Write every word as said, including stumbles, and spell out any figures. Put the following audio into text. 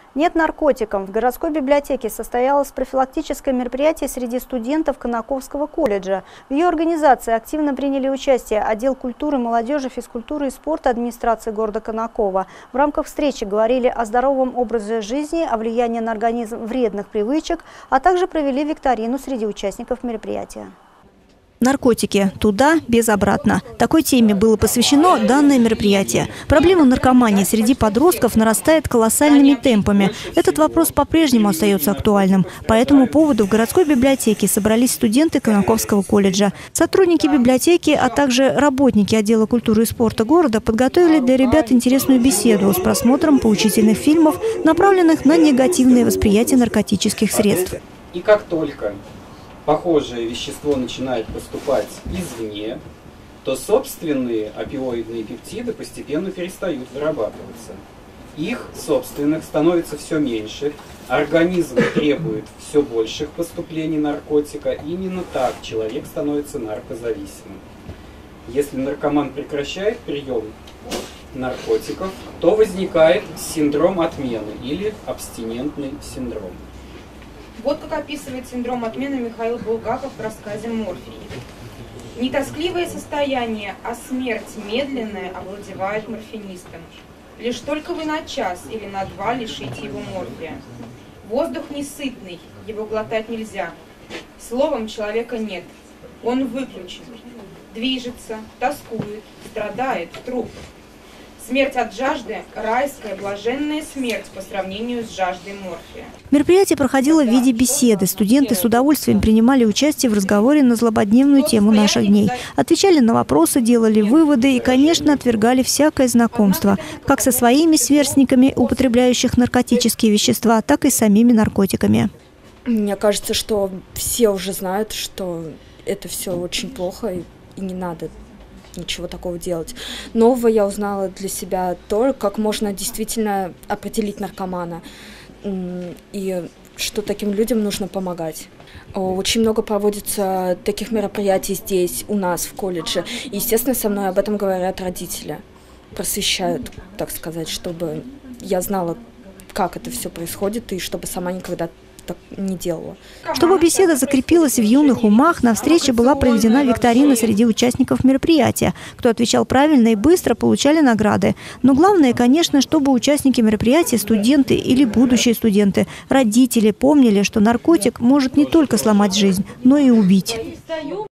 Нет наркотикам. В городской библиотеке состоялось профилактическое мероприятие среди студентов Конаковского колледжа. В ее организации активно приняли участие отдел культуры, молодежи, физкультуры и спорта администрации города Конакова. В рамках встречи говорили о здоровом образе жизни, о влиянии на организм вредных привычек, а также провели викторину среди участников мероприятия. Наркотики. Туда, без обратно. Такой теме было посвящено данное мероприятие. Проблема наркомании среди подростков нарастает колоссальными темпами. Этот вопрос по-прежнему остается актуальным. По этому поводу в городской библиотеке собрались студенты Конаковского колледжа. Сотрудники библиотеки, а также работники отдела культуры и спорта города подготовили для ребят интересную беседу с просмотром поучительных фильмов, направленных на негативное восприятие наркотических средств. И как только похожее вещество начинает поступать извне, то собственные опиоидные пептиды постепенно перестают вырабатываться. Их собственных становится все меньше, организм требует все больших поступлений наркотика, и именно так человек становится наркозависимым. Если наркоман прекращает прием наркотиков, то возникает синдром отмены или абстинентный синдром. Вот как описывает синдром отмены Михаил Булгаков в рассказе «Морфий». Не тоскливое состояние, а смерть медленная овладевает морфинистом. Лишь только вы на час или на два лишите его морфия. Воздух несытный, его глотать нельзя. Словом, человека нет, он выключен. Движется, тоскует, страдает, труп. Смерть от жажды – райская, блаженная смерть по сравнению с жаждой морфия. Мероприятие проходило в виде беседы. Студенты с удовольствием принимали участие в разговоре на злободневную тему наших дней. Отвечали на вопросы, делали выводы и, конечно, отвергали всякое знакомство. Как со своими сверстниками, употребляющих наркотические вещества, так и с самими наркотиками. Мне кажется, что все уже знают, что это все очень плохо и не надо ничего такого делать. Нового я узнала для себя то, как можно действительно определить наркомана и что таким людям нужно помогать. Очень много проводится таких мероприятий здесь, у нас, в колледже. И, естественно, со мной об этом говорят родители, просвещают, так сказать, чтобы я знала, как это все происходит, и чтобы сама никогда так не делала. Чтобы беседа закрепилась в юных умах, на встрече была проведена викторина среди участников мероприятия. Кто отвечал правильно и быстро, получали награды. Но главное, конечно, чтобы участники мероприятия, студенты или будущие студенты, родители помнили, что наркотик может не только сломать жизнь, но и убить.